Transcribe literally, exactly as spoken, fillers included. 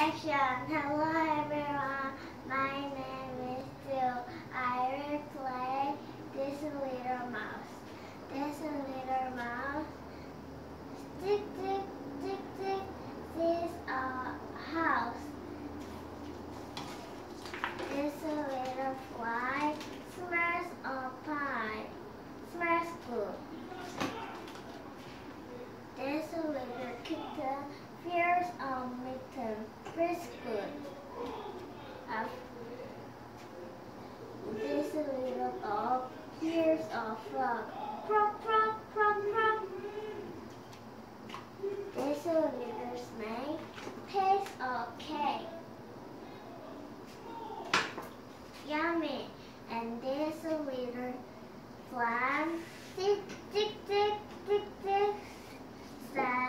Action! Hello everyone, my name is Jill. I will play this little mouse. This little mouse. Tick, tick, tick, tick. This is a house. This little fly smells of pie. Smells good. This little kitten fears of mitten. Feels good. Uh, this little dog hears a frog. Frog, frog, frog, frog. This little snake tastes a cake. Yummy. And this little fly tick, tick, tick, tick, tick, says